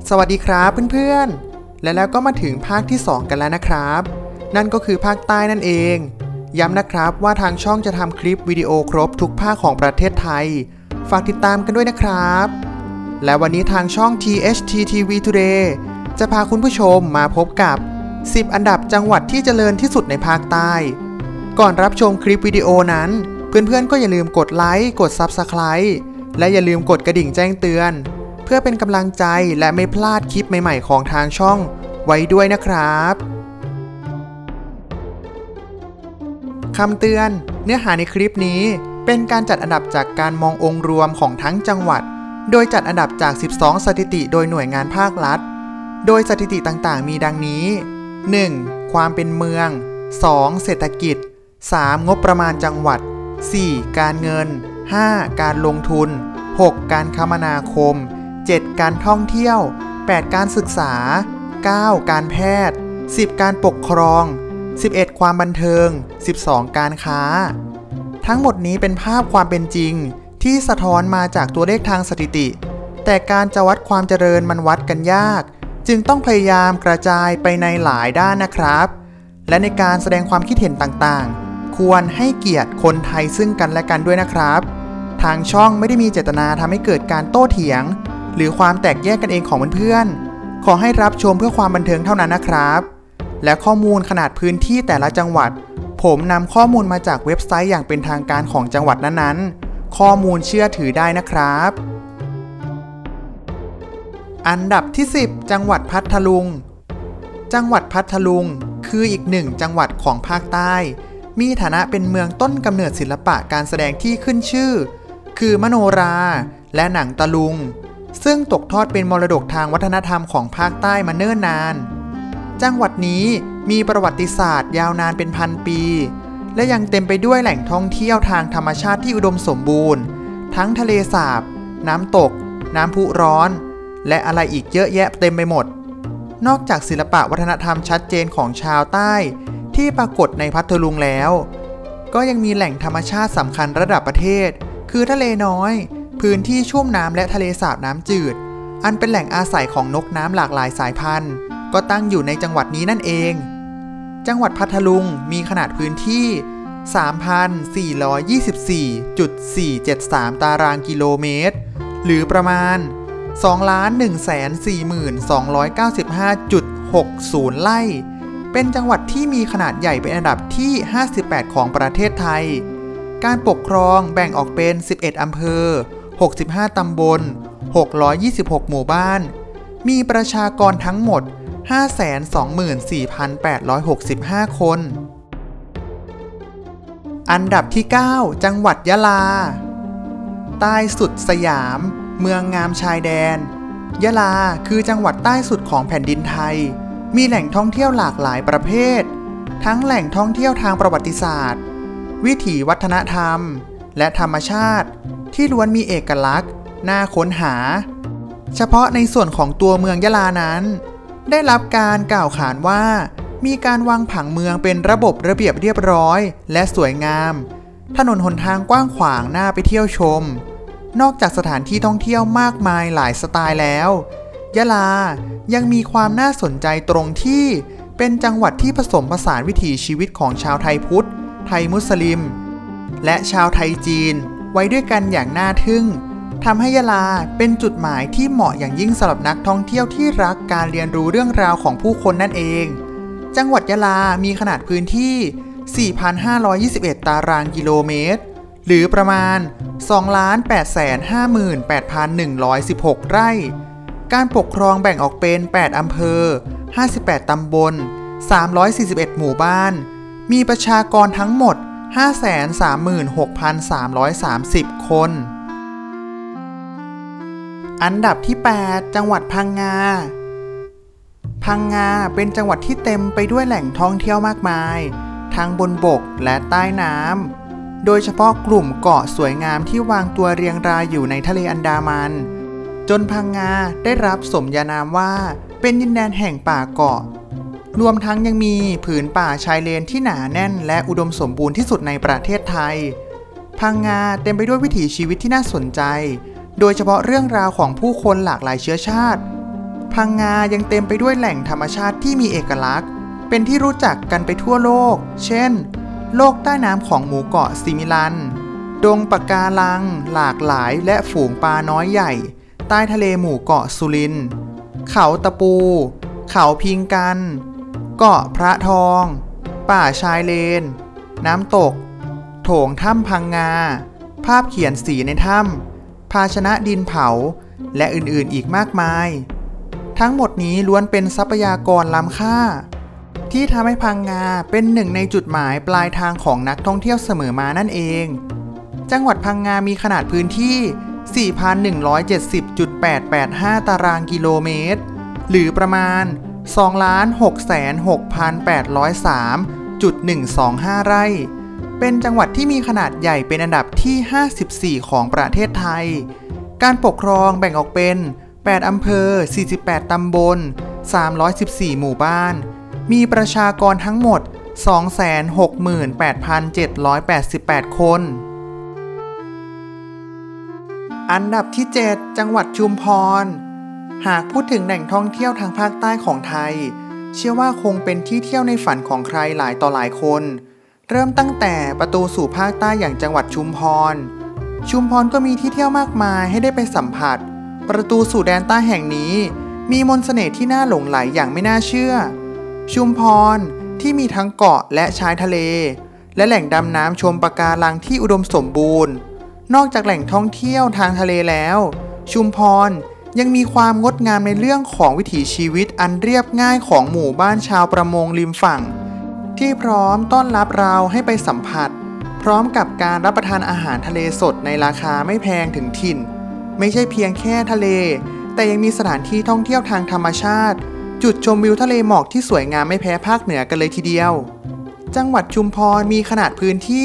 สวัสดีครับเพื่อนๆแล้วก็มาถึงภาคที่2กันแล้วนะครับนั่นก็คือภาคใต้นั่นเองย้ำนะครับว่าทางช่องจะทำคลิปวิดีโอครบทุกภาคของประเทศไทยฝากติดตามกันด้วยนะครับและวันนี้ทางช่อง THTTV Today จะพาคุณผู้ชมมาพบกับ10อันดับจังหวัดที่เจริญที่สุดในภาคใต้ก่อนรับชมคลิปวิดีโอนั้นเพื่อนๆก็อย่าลืมกดไลค์กด Subscribe และอย่าลืมกดกระดิ่งแจ้งเตือนเพื่อเป็นกำลังใจและไม่พลาดคลิปใหม่ๆของทางช่องไว้ด้วยนะครับคำเตือนเนื้อหาในคลิปนี้เป็นการจัดอันดับจากการมององค์รวมของทั้งจังหวัดโดยจัดอันดับจาก12สถิติโดยหน่วยงานภาครัฐโดยสถิติต่างๆมีดังนี้ 1. ความเป็นเมือง 2. เศรษฐกิจ 3. งบประมาณจังหวัด 4. การเงิน 5. การลงทุน 6. การคมนาคม 7. การท่องเที่ยว 8. การศึกษา 9. การแพทย์ 10. การปกครอง 11. ความบันเทิง 12. การค้าทั้งหมดนี้เป็นภาพความเป็นจริงที่สะท้อนมาจากตัวเลขทางสถิติแต่การจะวัดความเจริญมันวัดกันยากจึงต้องพยายามกระจายไปในหลายด้านนะครับและในการแสดงความคิดเห็นต่างๆควรให้เกียรติคนไทยซึ่งกันและกันด้วยนะครับทางช่องไม่ได้มีเจตนาทำให้เกิดการโต้เถียงหรือความแตกแยกกันเองของเพื่อนๆขอให้รับชมเพื่อความบันเทิงเท่านั้นนะครับและข้อมูลขนาดพื้นที่แต่ละจังหวัดผมนำข้อมูลมาจากเว็บไซต์อย่างเป็นทางการของจังหวัดนั้นๆข้อมูลเชื่อถือได้นะครับอันดับที่10จังหวัดพัทลุงจังหวัดพัทลุงคืออีกหนึ่งจังหวัดของภาคใต้มีฐานะเป็นเมืองต้นกำเนิดศิลปะการแสดงที่ขึ้นชื่อคือมโนราและหนังตะลุงซึ่งตกทอดเป็นมรดกทางวัฒนธรรมของภาคใต้มาเนิ่นนานจังหวัดนี้มีประวัติศาสตร์ยาวนานเป็นพันปีและยังเต็มไปด้วยแหล่งท่องเที่ยวทางธรรมชาติที่อุดมสมบูรณ์ทั้งทะเลสาบน้ำตกน้ำพุร้อนและอะไรอีกเยอะแยะเต็มไปหมดนอกจากศิลปะวัฒนธรรมชัดเจนของชาวใต้ที่ปรากฏในพัทลุงแล้วก็ยังมีแหล่งธรรมชาติสำคัญระดับประเทศคือทะเลน้อยพื้นที่ชุ่มน้ำและทะเลสาบน้ำจืดอันเป็นแหล่งอาศัยของนกน้ำหลากหลายสายพันธุ์ก็ตั้งอยู่ในจังหวัดนี้นั่นเองจังหวัดพัทลุงมีขนาดพื้นที่ 3,424.473 ตารางกิโลเมตรหรือประมาณ 2,142,295.60 ไร่เป็นจังหวัดที่มีขนาดใหญ่เป็นอันดับที่58ของประเทศไทยการปกครองแบ่งออกเป็น11อำเภอ65ตำบล626หมู่บ้านมีประชากรทั้งหมด 524,865 คนอันดับที่9จังหวัดยะลาใต้สุดสยามเมืองงามชายแดนยะลาคือจังหวัดใต้สุดของแผ่นดินไทยมีแหล่งท่องเที่ยวหลากหลายประเภททั้งแหล่งท่องเที่ยวทางประวัติศาสตร์วิถีวัฒนธรรมและธรรมชาติที่ล้วนมีเอกลักษณ์น่าค้นหาเฉพาะในส่วนของตัวเมืองยะลานั้นได้รับการกล่าวขานว่ามีการวางผังเมืองเป็นระบบระเบียบเรียบร้อยและสวยงามถนนหนทางกว้างขวางน่าไปเที่ยวชมนอกจากสถานที่ท่องเที่ยวมากมายหลายสไตล์แล้วยะลายังมีความน่าสนใจตรงที่เป็นจังหวัดที่ผสมผสานวิถีชีวิตของชาวไทยพุทธไทยมุสลิมและชาวไทยจีนไว้ด้วยกันอย่างน่าทึ่งทำให้ยะลาเป็นจุดหมายที่เหมาะอย่างยิ่งสำหรับนักท่องเที่ยวที่รักการเรียนรู้เรื่องราวของผู้คนนั่นเองจังหวัดยะลามีขนาดพื้นที่ 4,521 ตารางกิโลเมตรหรือประมาณ 2,858,116 ไร่การปกครองแบ่งออกเป็น8อำเภอ58ตำบล341หมู่บ้านมีประชากรทั้งหมด 536,330 คนอันดับที่8จังหวัดพังงาพังงาเป็นจังหวัดที่เต็มไปด้วยแหล่งท่องเที่ยวมากมายทั้งบนบกและใต้น้ำโดยเฉพาะกลุ่มเกาะสวยงามที่วางตัวเรียงรายอยู่ในทะเลอันดามันจนพังงาได้รับสมญานามว่าเป็นดินแดนแห่งป่าเกาะรวมทั้งยังมีผืนป่าชายเลนที่หนาแน่นและอุดมสมบูรณ์ที่สุดในประเทศไทยพังงาเต็มไปด้วยวิถีชีวิตที่น่าสนใจโดยเฉพาะเรื่องราวของผู้คนหลากหลายเชื้อชาติพังงายังเต็มไปด้วยแหล่งธรรมชาติที่มีเอกลักษณ์เป็นที่รู้จักกันไปทั่วโลกเช่นโลกใต้น้ำของหมู่เกาะซิมิลันดงปะการังหลากหลายและฝูงปลาน้อยใหญ่ใต้ทะเลหมู่เกาะสุรินทร์เขาตะปูเขาพิงกันเกาะพระทองป่าชายเลนน้ำตกโถงถ้ำพังงาภาพเขียนสีในถ้ำภาชนะดินเผาและอื่นๆอีกมากมายทั้งหมดนี้ล้วนเป็นทรัพยากรล้ำค่าที่ทำให้พังงาเป็นหนึ่งในจุดหมายปลายทางของนักท่องเที่ยวเสมอมานั่นเองจังหวัดพังงามีขนาดพื้นที่ 4,170.885 ตารางกิโลเมตรหรือประมาณ 2,666,803.125 ไร่เป็นจังหวัดที่มีขนาดใหญ่เป็นอันดับที่ 54 ของประเทศไทยการปกครองแบ่งออกเป็น8อำเภอ48ตำบล314หมู่บ้านมีประชากรทั้งหมด 268,788 คนอันดับที่ 7 จังหวัดชุมพรหากพูดถึงแหล่งท่องเที่ยวทางภาคใต้ของไทยเชื่อว่าคงเป็นที่เที่ยวในฝันของใครหลายต่อหลายคนเริ่มตั้งแต่ประตูสู่ภาคใต้อย่างจังหวัดชุมพรก็มีที่เที่ยวมากมายให้ได้ไปสัมผัสประตูสู่แดนใต้แห่งนี้มีมนต์เสน่ห์ที่น่าหลงใหลอย่างไม่น่าเชื่อชุมพรที่มีทั้งเกาะและชายทะเลและแหล่งดำน้ำชมปะการังที่อุดมสมบูรณ์นอกจากแหล่งท่องเที่ยวทางทะเลแล้วชุมพรยังมีความงดงามในเรื่องของวิถีชีวิตอันเรียบง่ายของหมู่บ้านชาวประมงริมฝั่งที่พร้อมต้อนรับเราให้ไปสัมผัสพร้อมกับการรับประทานอาหารทะเลสดในราคาไม่แพงถึงถิ่นไม่ใช่เพียงแค่ทะเลแต่ยังมีสถานที่ท่องเที่ยวทางธรรมชาติจุดชมวิวทะเลหมอกที่สวยงามไม่แพ้ภาคเหนือกันเลยทีเดียวจังหวัดชุมพรมีขนาดพื้นที่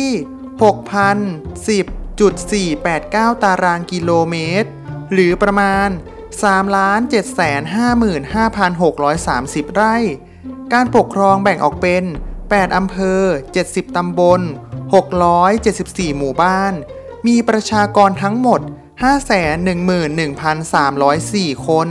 6,010.489 ตารางกิโลเมตรหรือประมาณ 3,755,630 ไร่การปกครองแบ่งออกเป็น8อำเภอ70ตำบล674หมู่บ้านมีประชากรทั้งหมด 511,304 คน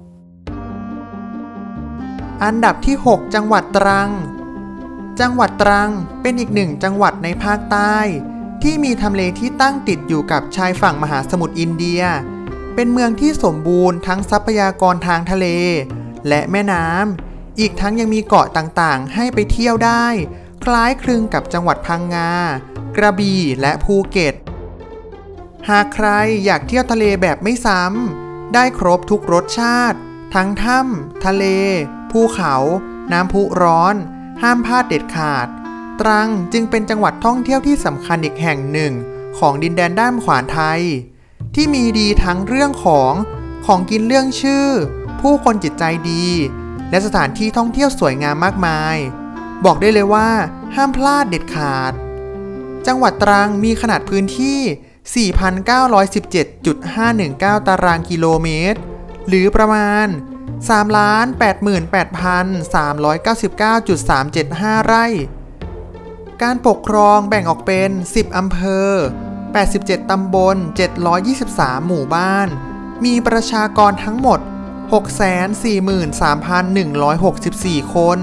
อันดับที่ 6 จังหวัดตรังจังหวัดตรังเป็นอีกหนึ่งจังหวัดในภาคใต้ที่มีทำเลที่ตั้งติดอยู่กับชายฝั่งมหาสมุทรอินเดียเป็นเมืองที่สมบูรณ์ทั้งทรัพยากรทางทะเลและแม่น้ำอีกทั้งยังมีเกาะต่างๆให้ไปเที่ยวได้คล้ายคลึงกับจังหวัดพังงากระบี่และภูเก็ตหากใครอยากเที่ยวทะเลแบบไม่ซ้ำได้ครบทุกรสชาติทั้งถ้ำทะเลภูเขาน้ำพุร้อนห้ามพลาดเด็ดขาดตรังจึงเป็นจังหวัดท่องเที่ยวที่สำคัญอีกแห่งหนึ่งของดินแดนด้ามขวานไทยที่มีดีทั้งเรื่องของกินเรื่องชื่อผู้คนจิตใจดีและสถานที่ท่องเที่ยวสวยงามมากมายบอกได้เลยว่าห้ามพลาดเด็ดขาดจังหวัดตรังมีขนาดพื้นที่ 4,917.519 ตารางกิโลเมตรหรือประมาณ 3,88,399.375 ไร่การปกครองแบ่งออกเป็น10อำเภอ87ตำบล723หมู่บ้านมีประชากรทั้งหมด 643,164 คน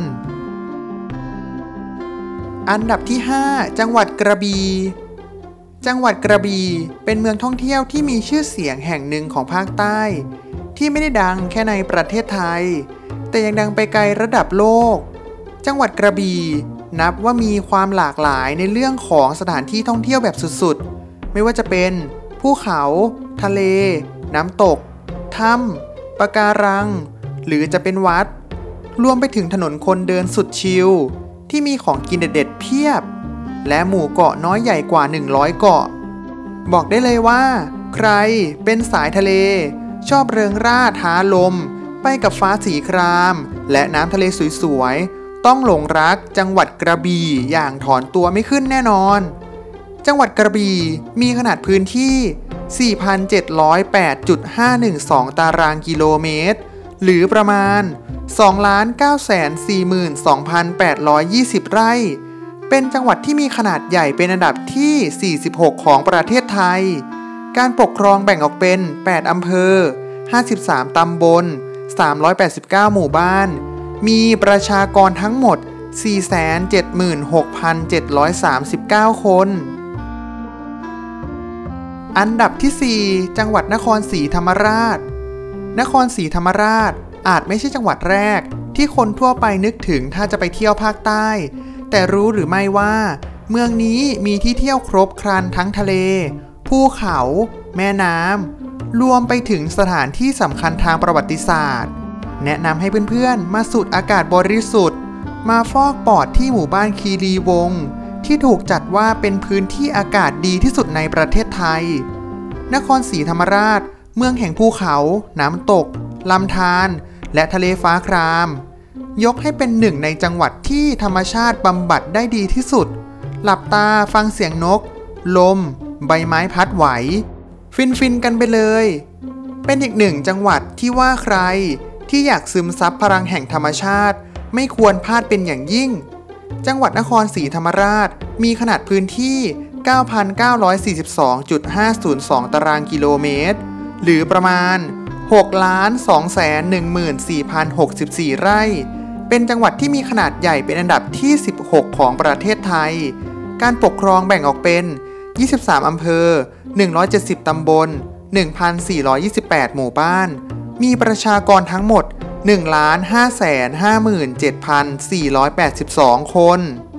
อันดับที่ 5 จังหวัดกระบี่จังหวัดกระบี่เป็นเมืองท่องเที่ยวที่มีชื่อเสียงแห่งหนึ่งของภาคใต้ที่ไม่ได้ดังแค่ในประเทศไทยแต่ยังดังไปไกลระดับโลกจังหวัดกระบี่นับว่ามีความหลากหลายในเรื่องของสถานที่ท่องเที่ยวแบบสุดๆไม่ว่าจะเป็นภูเขาทะเลน้ำตกถ้ำปะการังหรือจะเป็นวัดรวมไปถึงถนนคนเดินสุดชิลที่มีของกินเด็ดๆเพียบและหมู่เกาะน้อยใหญ่กว่า100เกาะบอกได้เลยว่าใครเป็นสายทะเลชอบเริงร่าท้าลมไปกับฟ้าสีครามและน้ำทะเลสวยๆต้องหลงรักจังหวัดกระบี่อย่างถอนตัวไม่ขึ้นแน่นอนจังหวัดกระบี่มีขนาดพื้นที่ 4,708.512 ตารางกิโลเมตรหรือประมาณ 2,942,820 ไร่เป็นจังหวัดที่มีขนาดใหญ่เป็นอันดับที่46ของประเทศไทยการปกครองแบ่งออกเป็น8อำเภอ53ตำบล 389 หมู่บ้านมีประชากรทั้งหมด 476,739 คนอันดับที่ 4 จังหวัดนครศรีธรรมราชนครศรีธรรมราชอาจไม่ใช่จังหวัดแรกที่คนทั่วไปนึกถึงถ้าจะไปเที่ยวภาคใต้แต่รู้หรือไม่ว่าเมืองนี้มีที่เที่ยวครบครันทั้งทะเลภูเขาแม่น้ำรวมไปถึงสถานที่สำคัญทางประวัติศาสตร์แนะนำให้เพื่อนๆมาสูดอากาศบริสุทธิ์มาฟอกปอดที่หมู่บ้านคีรีวงศ์ที่ถูกจัดว่าเป็นพื้นที่อากาศดีที่สุดในประเทศไทยนครศรีธรรมราชเมืองแห่งภูเขาน้ำตกลำธารและทะเลฟ้าครามยกให้เป็นหนึ่งในจังหวัดที่ธรรมชาติบำบัดได้ดีที่สุดหลับตาฟังเสียงนกลมใบไม้พัดไหวฟินกันไปเลยเป็นอีกหนึ่งจังหวัดที่ว่าใครที่อยากซึมซับพลังแห่งธรรมชาติไม่ควรพลาดเป็นอย่างยิ่งจังหวัดนครศรีธรรมราชมีขนาดพื้นที่ 9,942.502 ตารางกิโลเมตรหรือประมาณ 6,214,064 ไร่เป็นจังหวัดที่มีขนาดใหญ่เป็นอันดับที่ 16 ของประเทศไทยการปกครองแบ่งออกเป็น 23 อำเภอ 170 ตำบล 1,428 หมู่บ้านมีประชากรทั้งหมด 1,557,482 คน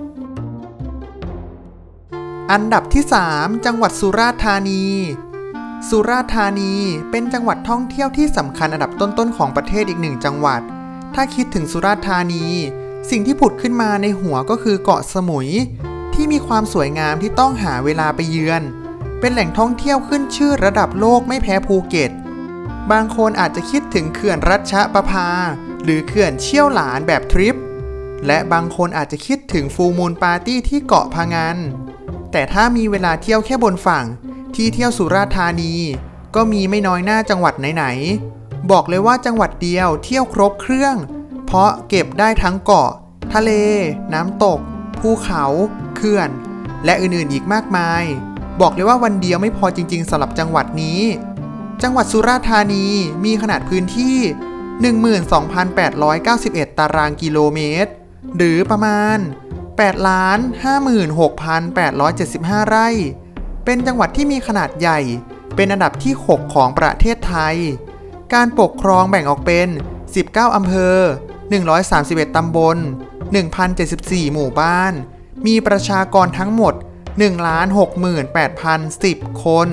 อันดับที่ 3 จังหวัดสุราษฎร์ธานีสุราษฎร์ธานีเป็นจังหวัดท่องเที่ยวที่สำคัญอันดับต้นๆของประเทศอีกหนึ่งจังหวัดถ้าคิดถึงสุราษฎร์ธานีสิ่งที่ผุดขึ้นมาในหัวก็คือเกาะสมุยที่มีความสวยงามที่ต้องหาเวลาไปเยือนเป็นแหล่งท่องเที่ยวขึ้นชื่อระดับโลกไม่แพ้ภูเก็ตบางคนอาจจะคิดถึงเขื่อนรัชประภาหรือเขื่อนเชี่ยวหลานแบบทริปและบางคนอาจจะคิดถึงฟูลมูนปาร์ตี้ที่เกาะพะงันแต่ถ้ามีเวลาเที่ยวแค่บนฝั่งที่เที่ยวสุราษฎร์ธานีก็มีไม่น้อยหน้าจังหวัดไหนๆบอกเลยว่าจังหวัดเดียวเที่ยวครบเครื่องเพราะเก็บได้ทั้งเกาะทะเลน้ำตกภูเขาเขื่อนและอื่นๆอีกมากมายบอกเลยว่าวันเดียวไม่พอจริงๆสำหรับจังหวัดนี้จังหวัดสุราษฎร์ธานีมีขนาดพื้นที่ 12,891 ตารางกิโลเมตรหรือประมาณ 8,56,875 ไร่เป็นจังหวัดที่มีขนาดใหญ่เป็นอันดับที่ 6 ของประเทศไทยการปกครองแบ่งออกเป็น 19 อำเภอ 131 ตำบล 1,074 หมู่บ้านมีประชากรทั้งหมด 1,68,010 คน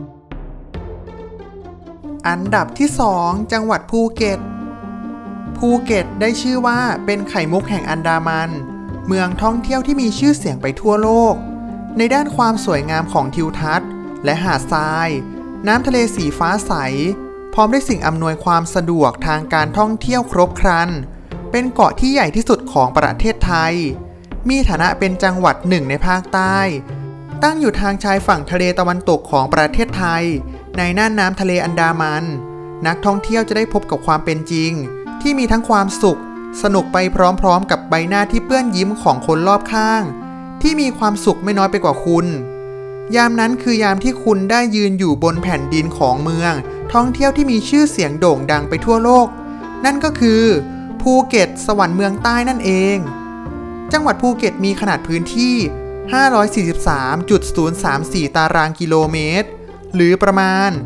อันดับที่ 2 จังหวัดภูเก็ตภูเก็ตได้ชื่อว่าเป็นไข่มุกแห่งอันดามันเมืองท่องเที่ยวที่มีชื่อเสียงไปทั่วโลกในด้านความสวยงามของทิวทัศน์และหาดทรายน้ำทะเลสีฟ้าใสพร้อมด้วยสิ่งอำนวยความสะดวกทางการท่องเที่ยวครบครันเป็นเกาะที่ใหญ่ที่สุดของประเทศไทยมีฐานะเป็นจังหวัดหนึ่งในภาคใต้ตั้งอยู่ทางชายฝั่งทะเลตะวันตกของประเทศไทยในน่านน้ำทะเลอันดามันนักท่องเที่ยวจะได้พบกับความเป็นจริงที่มีทั้งความสุขสนุกไปพร้อมๆกับใบหน้าที่เปื้อนยิ้มของคนรอบข้างที่มีความสุขไม่น้อยไปกว่าคุณยามนั้นคือยามที่คุณได้ยืนอยู่บนแผ่นดินของเมืองท่องเที่ยวที่มีชื่อเสียงโด่งดังไปทั่วโลกนั่นก็คือภูเก็ตสวรรค์เมืองใต้นั่นเองจังหวัดภูเก็ตมีขนาดพื้นที่ 543.034 ตารางกิโลเมตรหรือประมาณ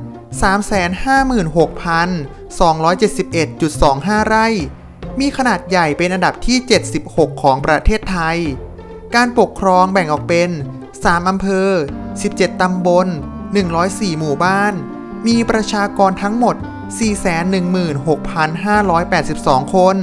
356,271.25 ไร่มีขนาดใหญ่เป็นอันดับที่ 76 ของประเทศไทยการปกครองแบ่งออกเป็น 3 อำเภอ 17 ตำบล 104 หมู่บ้านมีประชากรทั้งหมด 416,582 คน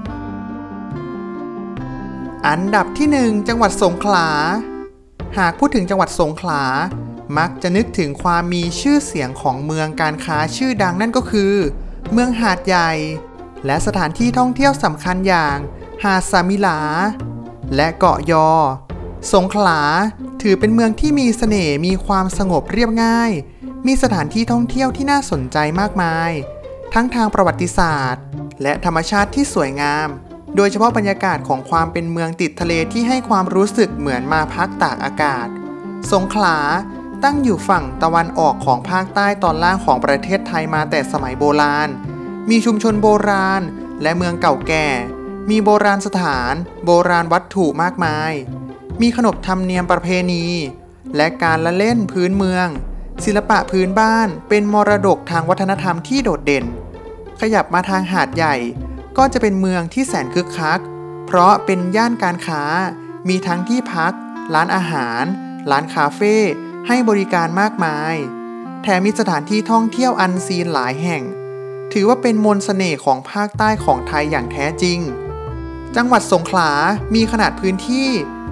อันดับที่ 1 จังหวัดสงขลาหากพูดถึงจังหวัดสงขลามักจะนึกถึงความมีชื่อเสียงของเมืองการค้าชื่อดังนั่นก็คือเมืองหาดใหญ่และสถานที่ท่องเที่ยวสำคัญอย่างหาดสามิลาและเกาะยอสงขลาถือเป็นเมืองที่มีเสน่ห์มีความสงบเรียบง่ายมีสถานที่ท่องเที่ยวที่น่าสนใจมากมายทั้งทางประวัติศาสตร์และธรรมชาติที่สวยงามโดยเฉพาะบรรยากาศของความเป็นเมืองติดทะเลที่ให้ความรู้สึกเหมือนมาพักตากอากาศสงขลาตั้งอยู่ฝั่งตะวันออกของภาคใต้ตอนล่างของประเทศไทยมาแต่สมัยโบราณมีชุมชนโบราณและเมืองเก่าแก่มีโบราณสถานโบราณวัตถุมากมายมีขนบธรรมเนียมประเพณีและการละเล่นพื้นเมืองศิลปะพื้นบ้านเป็นมรดกทางวัฒนธรรมที่โดดเด่นขยับมาทางหาดใหญ่ก็จะเป็นเมืองที่แสนคึกคักเพราะเป็นย่านการค้ามีทั้งที่พักร้านอาหารร้านคาเฟ่ให้บริการมากมายแถมมีสถานที่ท่องเที่ยวอันซีนหลายแห่งถือว่าเป็นมนต์เสน่ห์ของภาคใต้ของไทยอย่างแท้จริงจังหวัดสงขลามีขนาดพื้นที่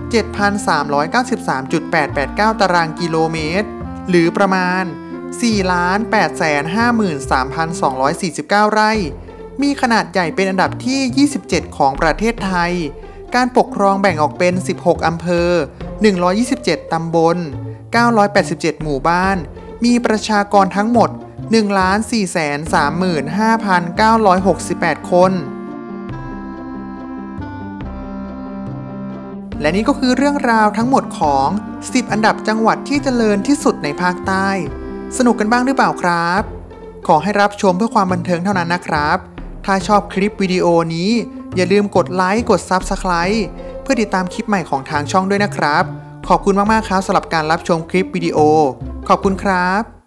7,393.889 ตารางกิโลเมตรหรือประมาณ 4,853,249 ไร่มีขนาดใหญ่เป็นอันดับที่ 27 ของประเทศไทยการปกครองแบ่งออกเป็น 16 อำเภอ 127 ตำบล 987 หมู่บ้านมีประชากรทั้งหมด 1,435,968 คนและนี่ก็คือเรื่องราวทั้งหมดของ10อันดับจังหวัดที่เจริญที่สุดในภาคใต้สนุกกันบ้างหรือเปล่าครับขอให้รับชมเพื่อความบันเทิงเท่านั้นนะครับถ้าชอบคลิปวิดีโอนี้อย่าลืมกดไลค์กด Subscribe เพื่อติดตามคลิปใหม่ของทางช่องด้วยนะครับขอบคุณมากๆครับสำหรับการรับชมคลิปวิดีโอขอบคุณครับ